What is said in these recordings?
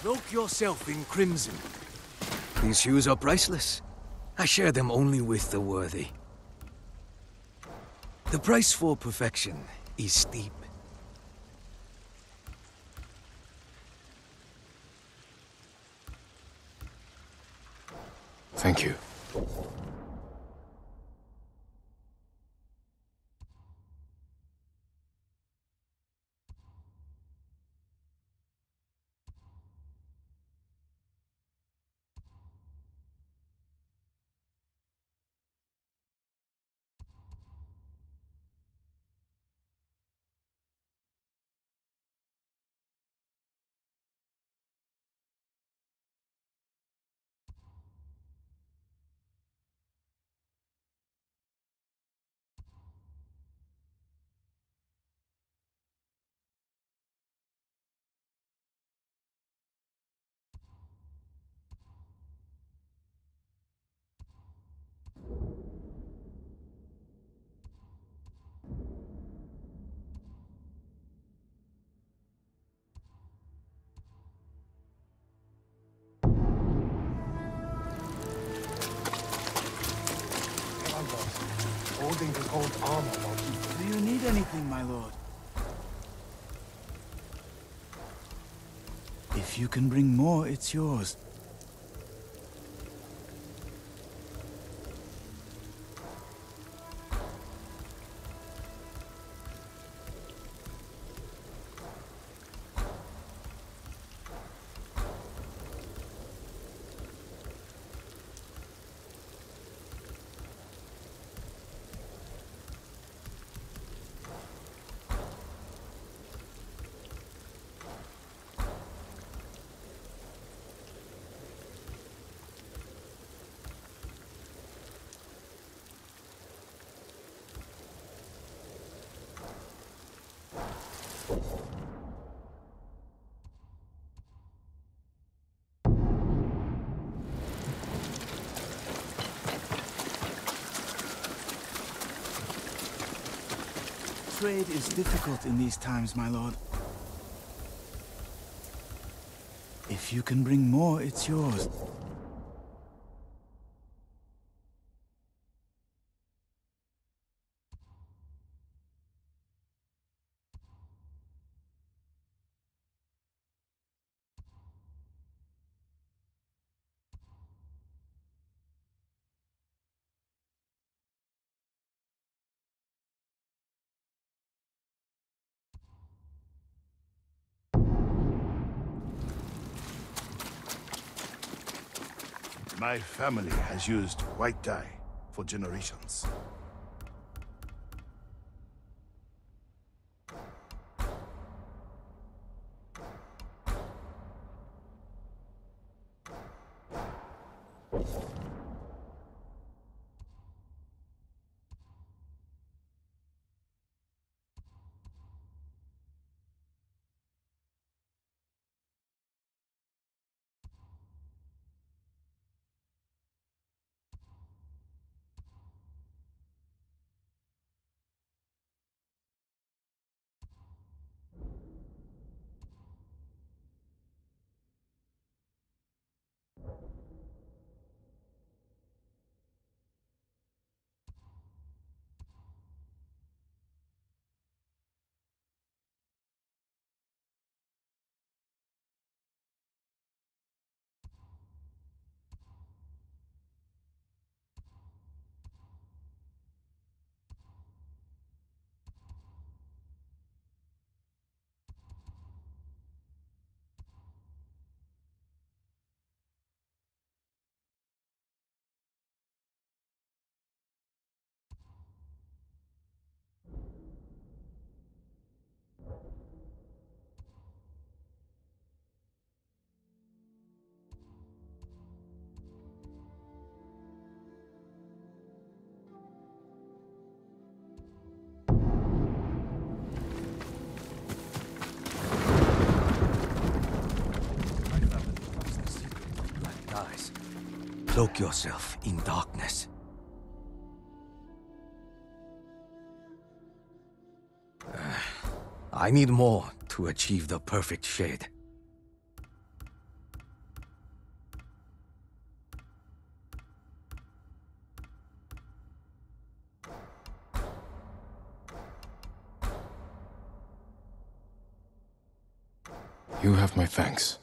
Cloak yourself in crimson. These shoes are priceless. I share them only with the worthy. The price for perfection is steep. Thank you. Holding the gold armor while keeping. Do you need anything, my lord? If you can bring more, it's yours. Trade is difficult in these times, my lord. If you can bring more, it's yours. My family has used white dye for generations. Cloak yourself in darkness. I need more to achieve the perfect shade. You have my thanks.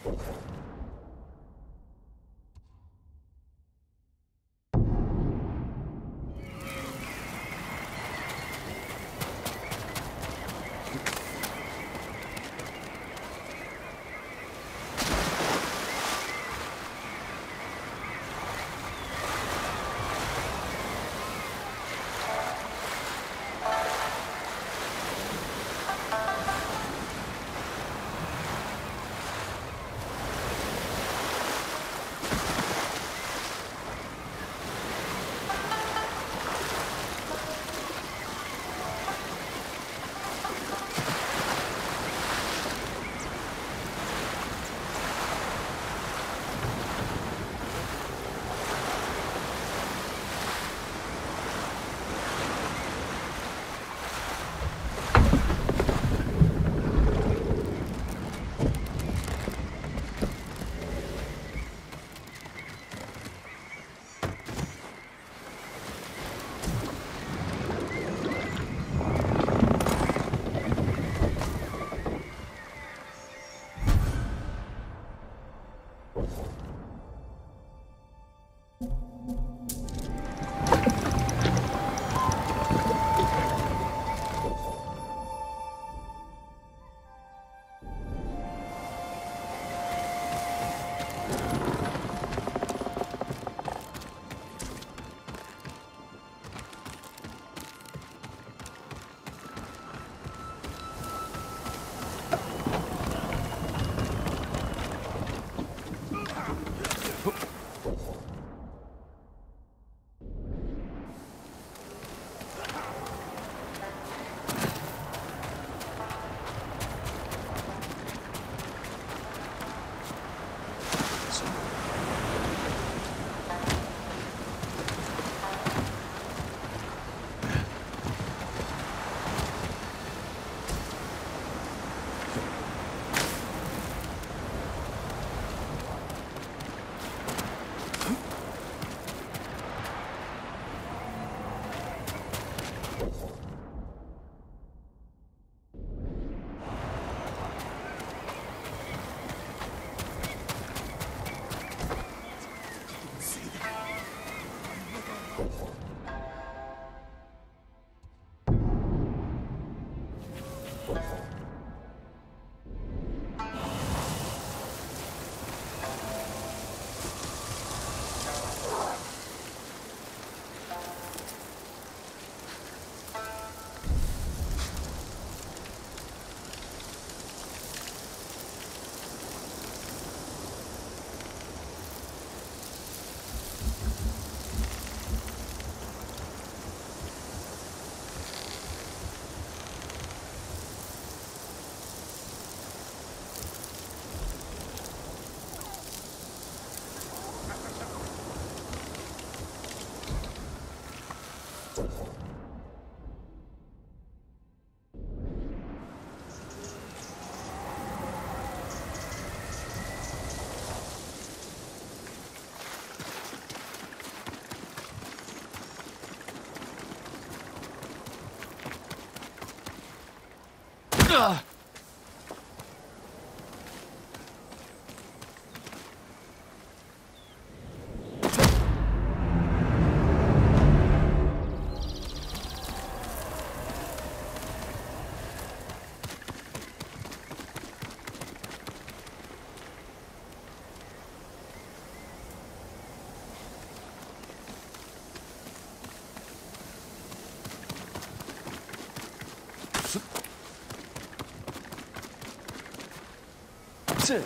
是。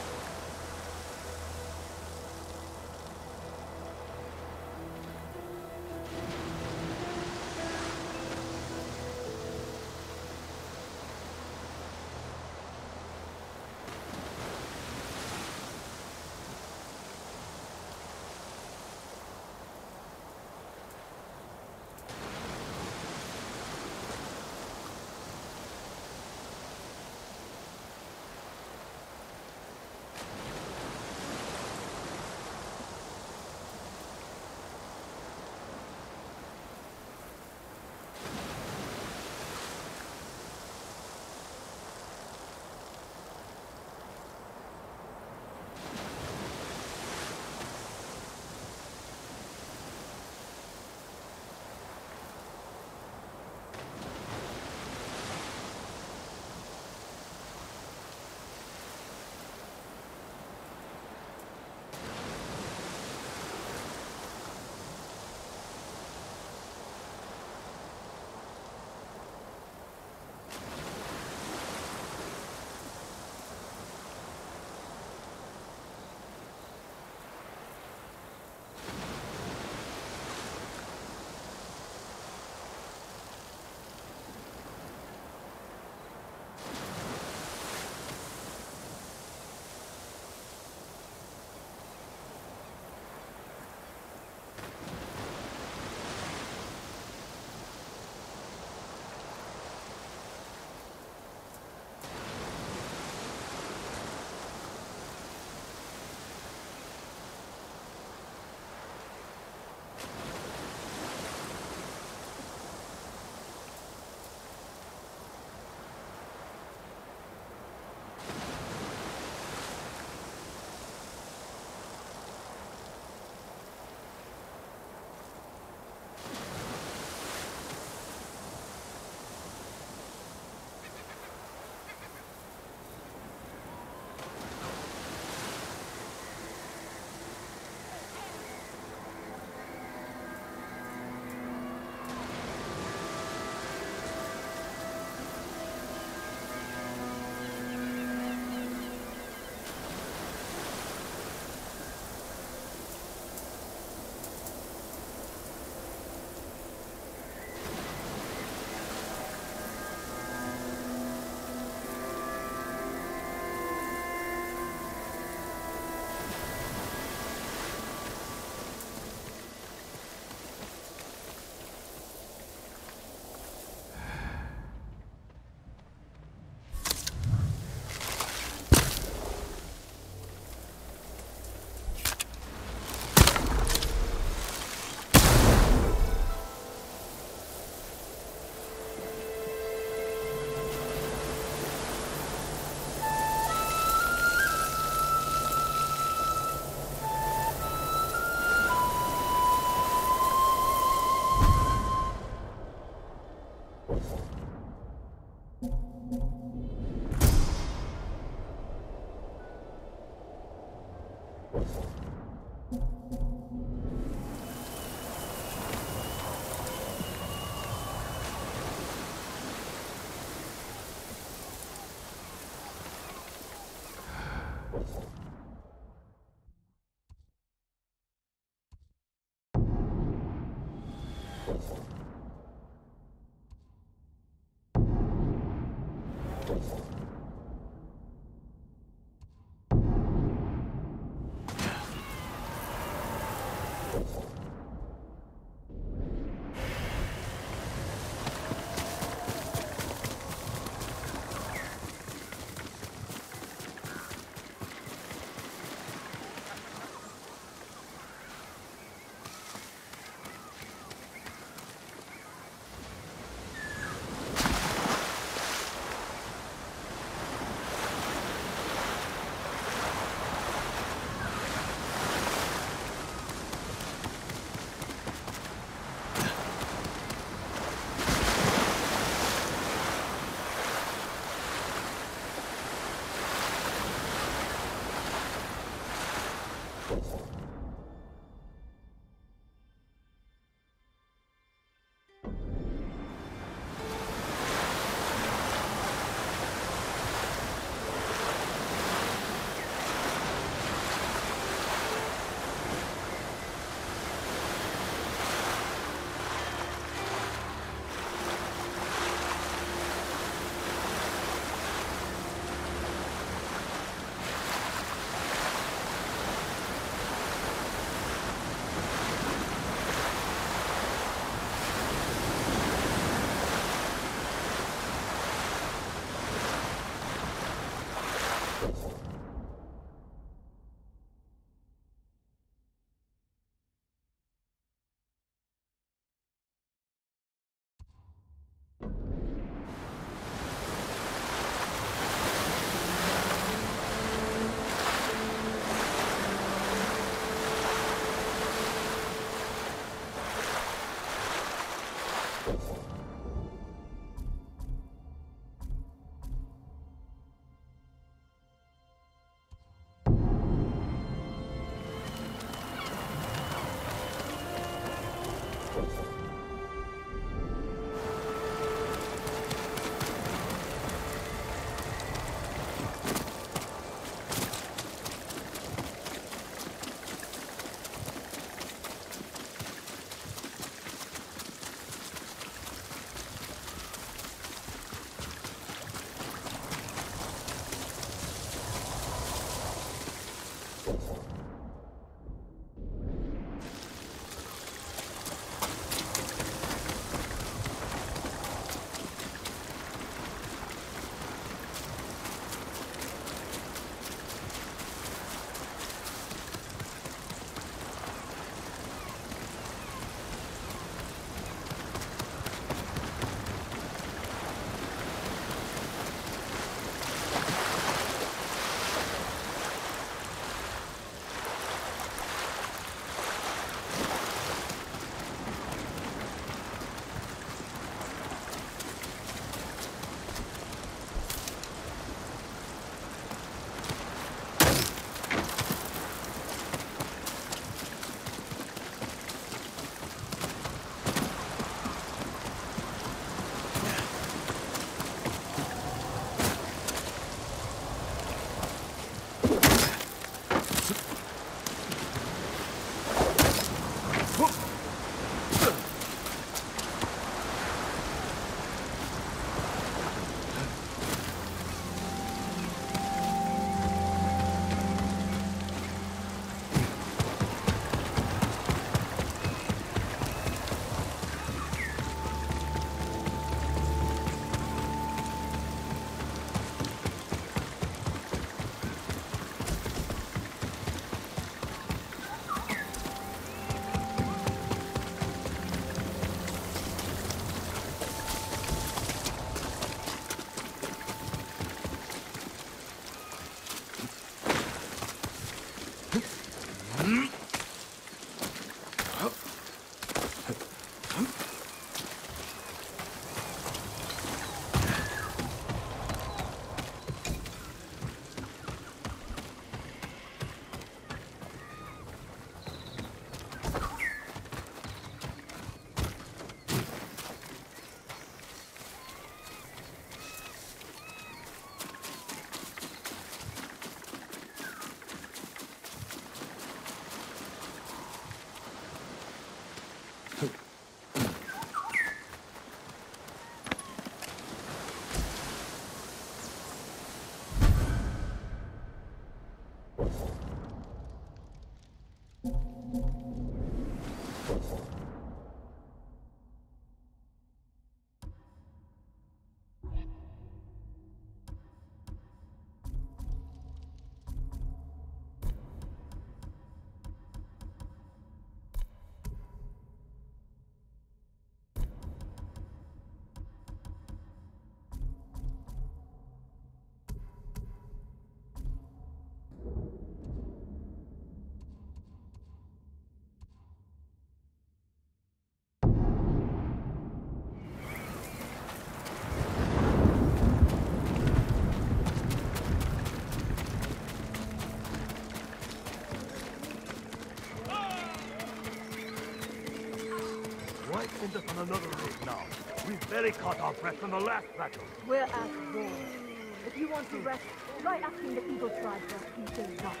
On another raid now. We've barely caught our breath from the last battle. We're at war. If you want to rest, try asking the Eagle Tribe for a few days off.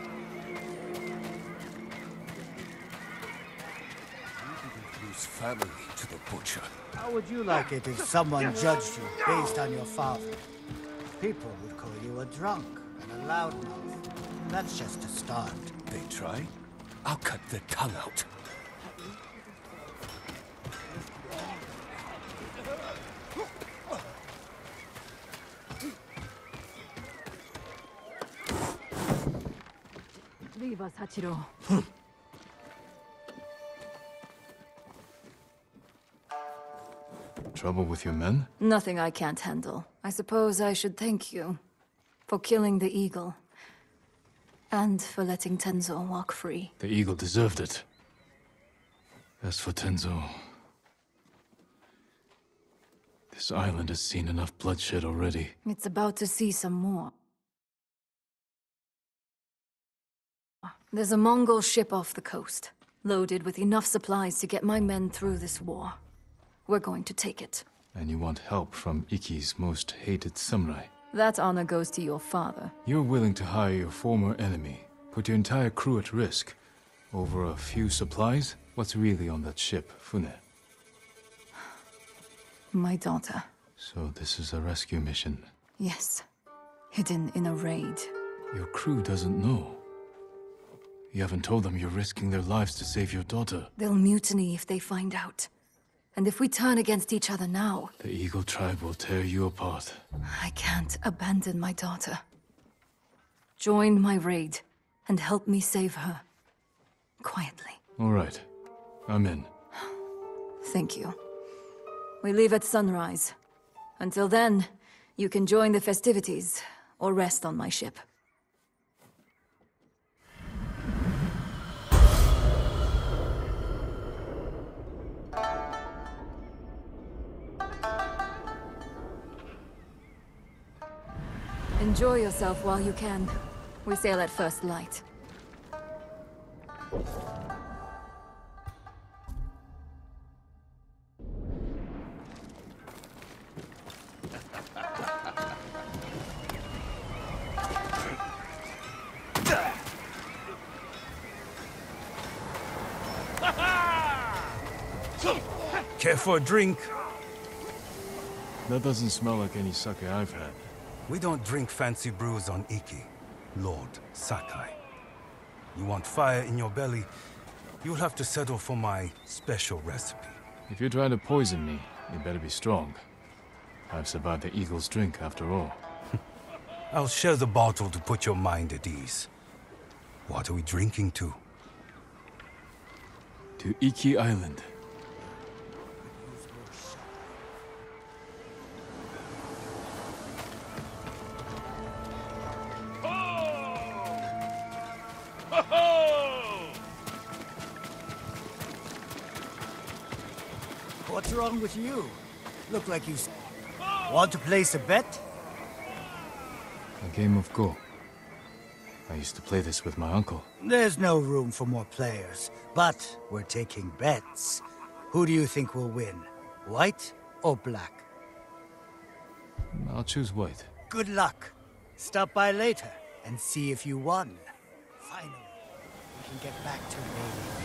Lose family to the butcher. How would you like it if someone judged you based on your father? People would call you a drunk and a loudmouth. That's just a start. They try? I'll cut their tongue out. Leave us, Hachiro. Trouble with your men? Nothing I can't handle. I suppose I should thank you for killing the eagle. And for letting Tenzo walk free. The eagle deserved it. As for Tenzo... This island has seen enough bloodshed already. It's about to see some more. There's a Mongol ship off the coast, loaded with enough supplies to get my men through this war. We're going to take it. And you want help from Ikki's most hated samurai. That honor goes to your father. You're willing to hire your former enemy, put your entire crew at risk, over a few supplies? What's really on that ship, Fune? My daughter. So this is a rescue mission. Yes. Hidden in a raid. Your crew doesn't know. You haven't told them you're risking their lives to save your daughter. They'll mutiny if they find out. And if we turn against each other now... The Eagle Tribe will tear you apart. I can't abandon my daughter. Join my raid, and help me save her. Quietly. All right. I'm in. Thank you. We leave at sunrise. Until then, you can join the festivities, or rest on my ship. Enjoy yourself while you can. We sail at first light. Care for a drink? That doesn't smell like any sake I've had. We don't drink fancy brews on Ikki, Lord Sakai. You want fire in your belly, you'll have to settle for my special recipe. If you're trying to poison me, you better be strong. I've survived the Eagle's drink after all. I'll share the bottle to put your mind at ease. What are we drinking to? To Ikki Island. What's wrong with you? Look like you... Want to place a bet? A game of Go. I used to play this with my uncle. There's no room for more players, but we're taking bets. Who do you think will win? White or black? I'll choose white. Good luck. Stop by later and see if you won. Finally, we can get back to raiding.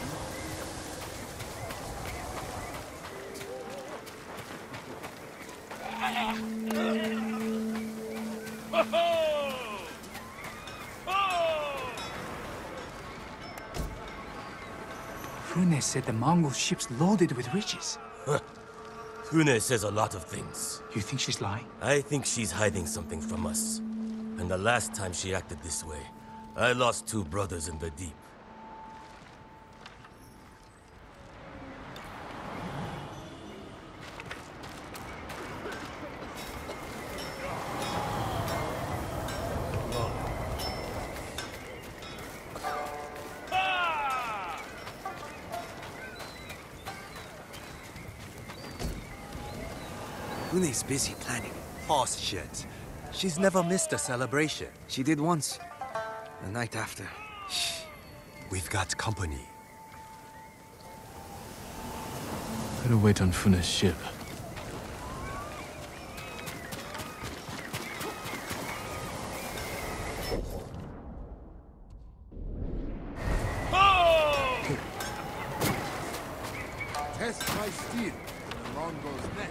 Hune said the Mongol ship's loaded with riches. Hune says a lot of things. You think she's lying? I think she's hiding something from us. And the last time she acted this way, I lost 2 brothers in the deep. Hune's busy planning horse shit. She's never missed a celebration. She did once. The night after. Shh. We've got company. Better wait on Funa's ship. Test my steel in the Mongol's neck.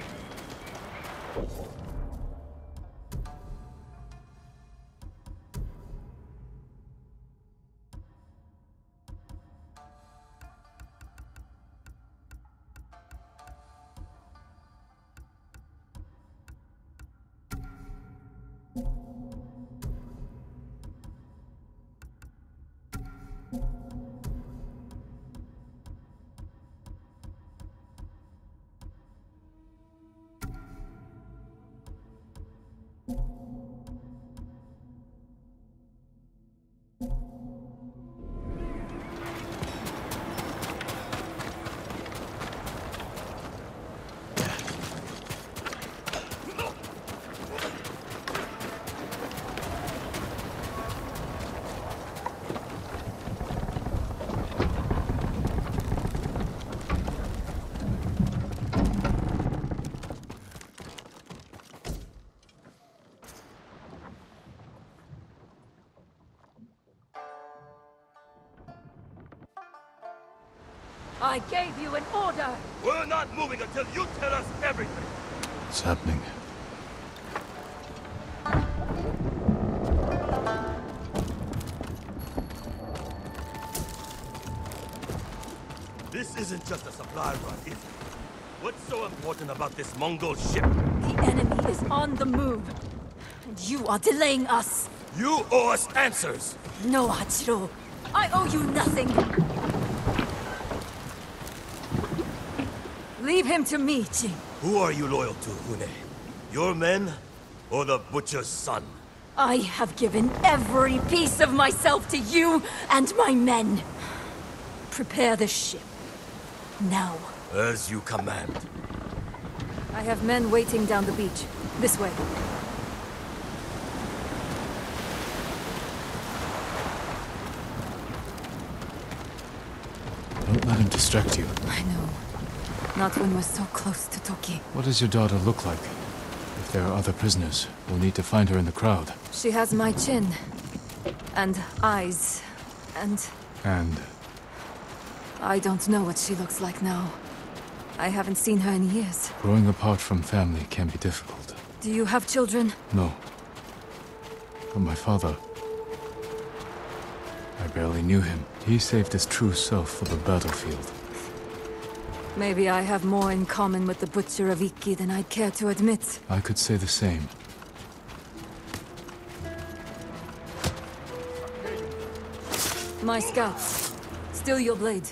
I gave you an order! We're not moving until you tell us everything! What's happening? This isn't just a supply run, is it? What's so important about this Mongol ship? The enemy is on the move. And you are delaying us. You owe us answers! No, Hachiro. I owe you nothing. Leave him to me, Jin. Who are you loyal to, Hune? Your men, or the Butcher's son? I have given every piece of myself to you and my men. Prepare the ship. Now. As you command. I have men waiting down the beach. This way. Don't let him distract you. I know. Not when we're so close to Toki. What does your daughter look like? If there are other prisoners, we'll need to find her in the crowd. She has my chin. And eyes. And And I don't know what she looks like now. I haven't seen her in years. growing apart from family can be difficult. Do you have children? No. But my father... I barely knew him. He saved his true self for the battlefield. Maybe I have more in common with the Butcher of Iki than I'd care to admit. I could say the same. My scouts. Still your blade.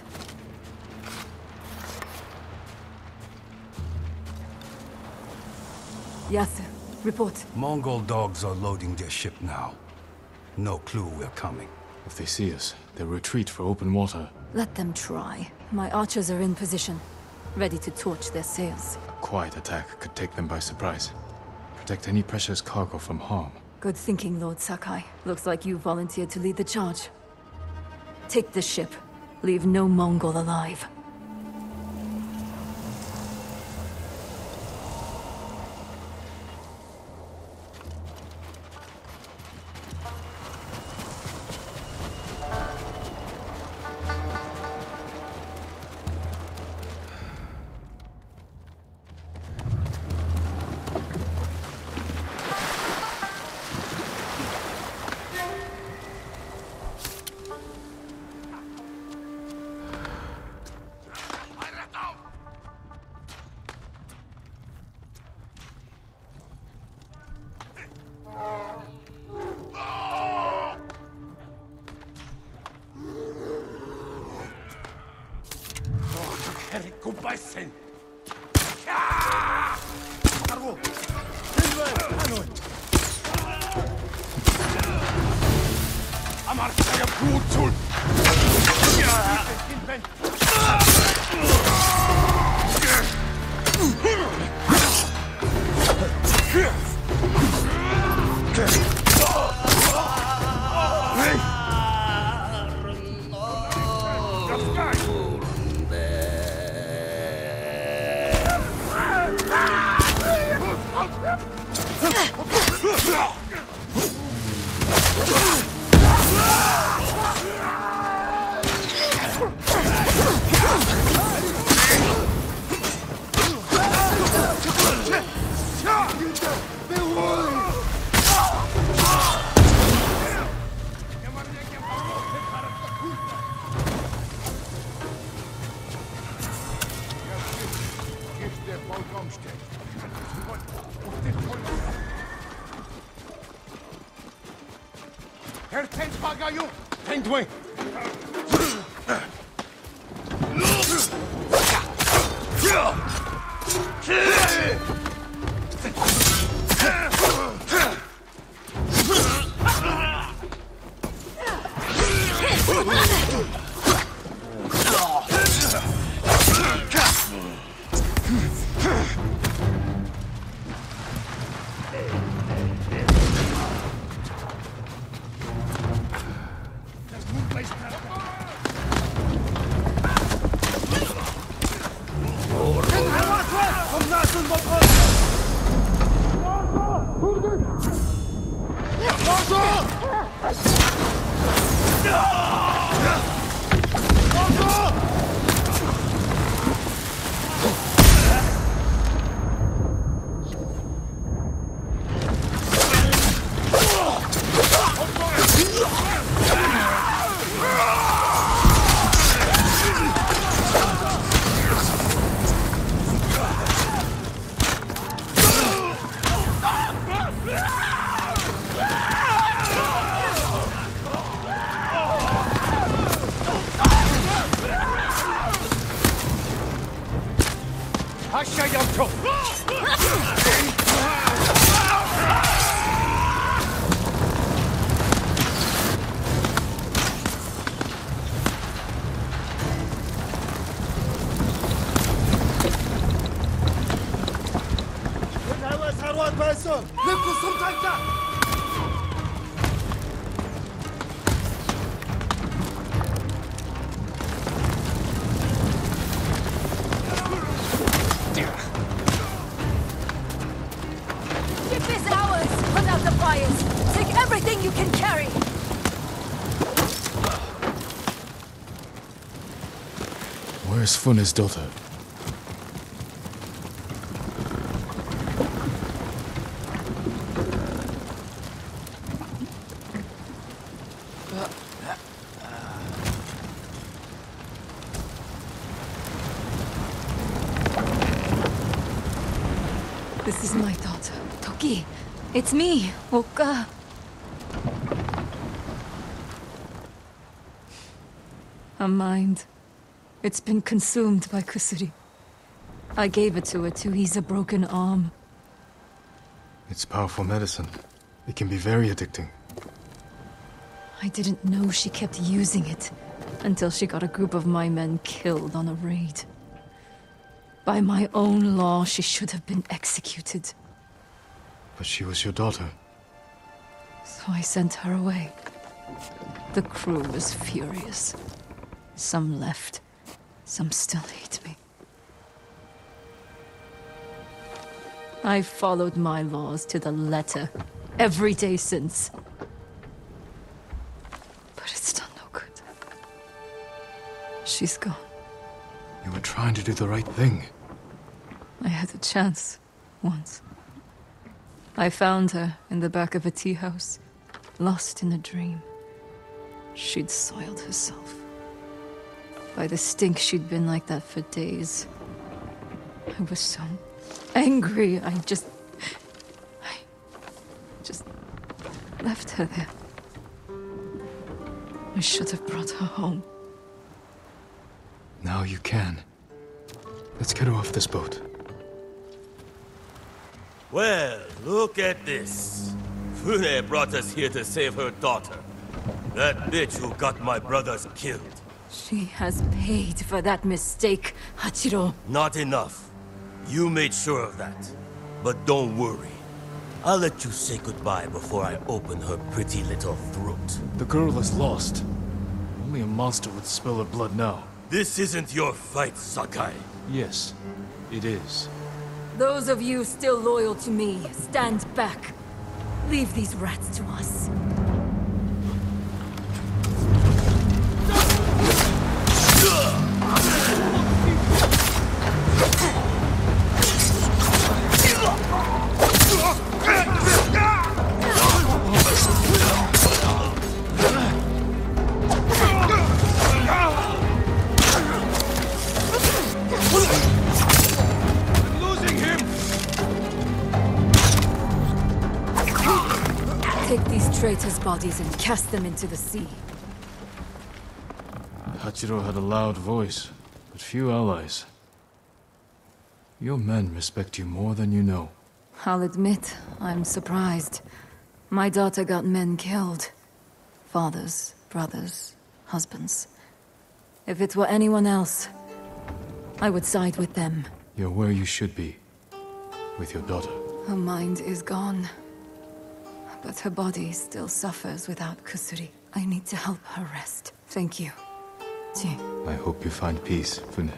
Yasu, report. Mongol dogs are loading their ship now. No clue we're coming. If they see us, they'll retreat for open water. Let them try. My archers are in position, ready to torch their sails. A quiet attack could take them by surprise. Protect any precious cargo from harm. Good thinking, Lord Sakai. Looks like you volunteered to lead the charge. Take the ship. Leave no Mongol alive. Kubasin! Amar saya brutul! Herr Tentpagayu! Tentway! Where's Funa's daughter? This is my daughter, Toki. It's me, Oka. A mind. It's been consumed by Kusuri. I gave it to her to ease a broken arm. It's powerful medicine. It can be very addicting. I didn't know she kept using it until she got a group of my men killed on a raid. By my own law, she should have been executed. But she was your daughter. So I sent her away. The crew was furious. Some left. Some still hate me. I've followed my laws to the letter every day since. But it's done no good. She's gone. You were trying to do the right thing. I had a chance, once. I found her in the back of a tea house, lost in a dream. She'd soiled herself. By the stink, she'd been like that for days. I was so angry, I just left her there. I should have brought her home. Now you can. Let's get her off this boat. Well, look at this. Fune brought us here to save her daughter. That bitch who got my brothers killed. She has paid for that mistake, Hachiro. Not enough. You made sure of that. But don't worry. I'll let you say goodbye before I open her pretty little throat. The girl is lost. Only a monster would spill her blood now. This isn't your fight, Sakai. Yes, it is. Those of you still loyal to me, stand back. Leave these rats to us. Take these traitors' bodies and cast them into the sea. Hachiro had a loud voice, but few allies. Your men respect you more than you know. I'll admit, I'm surprised. My daughter got men killed. Fathers, brothers, husbands. If it were anyone else, I would side with them. You're where you should be. With your daughter. Her mind is gone. But her body still suffers without Kusuri. I need to help her rest. Thank you. Ji. I hope you find peace, Fune.